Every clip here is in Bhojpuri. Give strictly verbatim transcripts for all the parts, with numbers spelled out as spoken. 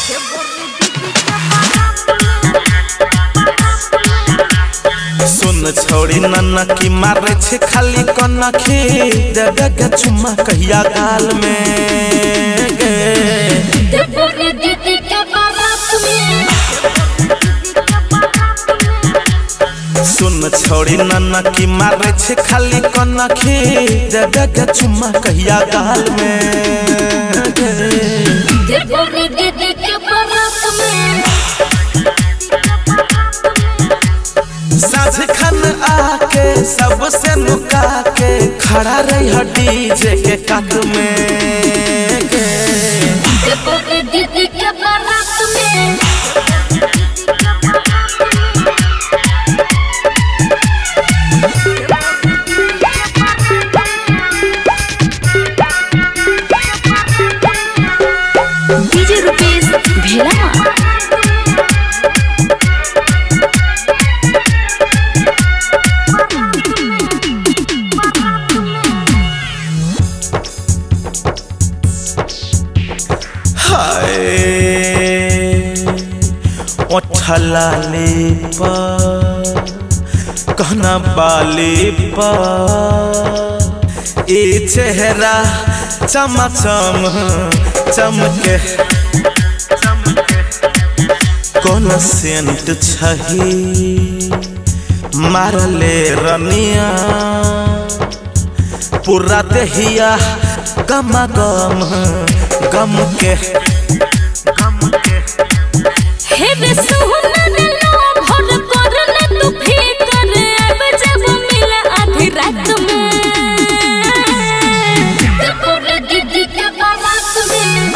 सुन छोड़ी नन्ना की मारे छे खाली कनखी देवे के चुम्मा कहिया गाल में गे देवरे दीदी के बारात में। सुन छोड़ी नन्ना की मारे छे खाली कनखी देवे के चुम्मा कहिया गाल में गे देवरे दीदी के बारात में। साझ खन आके सबसे नुका के खड़ा रही डीजे के काट में गे देवरे दीदी के बारात में। डीजे रुपेश भेला ओठलाले पर कहना बाले पर ए चेहरा चमचम चमके कौन सेंट छही मारले रनिया पूरा देहिया गम गम गम के हे रे सुहनन लो भर करने तू फिकर अब जब मिले आधी रात में। देवरे दीदी के बारात में।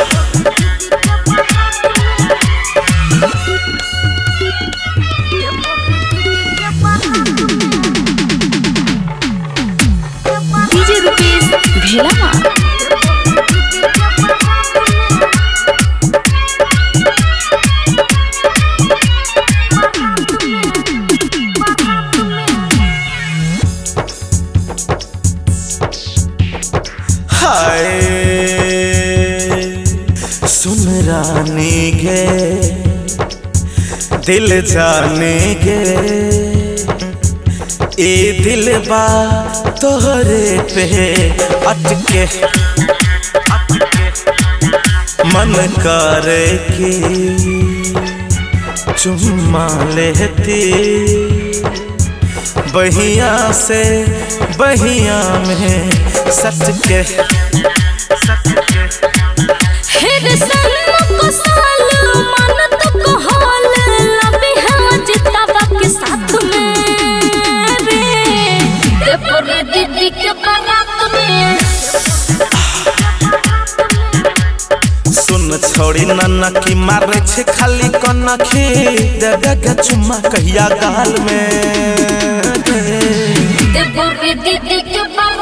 डीजे रुपेश भेला हाय सुन रानी गे दिल जाने गे ए दिल बा तोहरे पे अटके मन करे की चुम्मा लेती बहिया से बहिया में सच के हे रे सनम को साल मन तो को हाल लबे हाँ जितावा के साथ में रे देवरे दीदी के बारात में। सुन छोड़ी नन्ना की मारे छे खाली कनखी देवे के चुम्मा कहिया गाल में देवरे दीदी के बारात